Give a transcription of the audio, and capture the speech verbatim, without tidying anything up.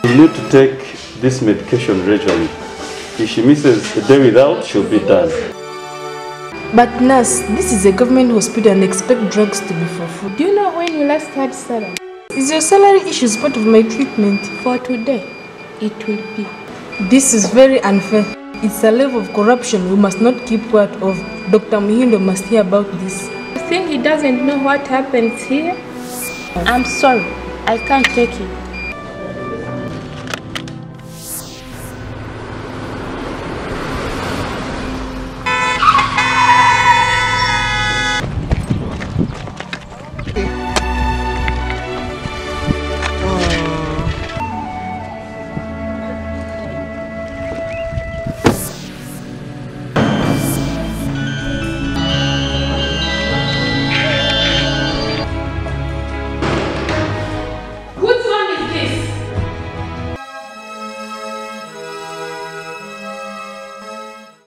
You need to take this medication regularly. If she misses a day without, she'll be done. But nurse, this is a government hospital and expect drugs to be for food. Do you know when you last had salary? Is your salary issues part of my treatment? For today, it will be. This is very unfair. It's a level of corruption we must not keep quiet of. Doctor Muhindo must hear about this. I think he doesn't know what happens here. I'm sorry, I can't take it.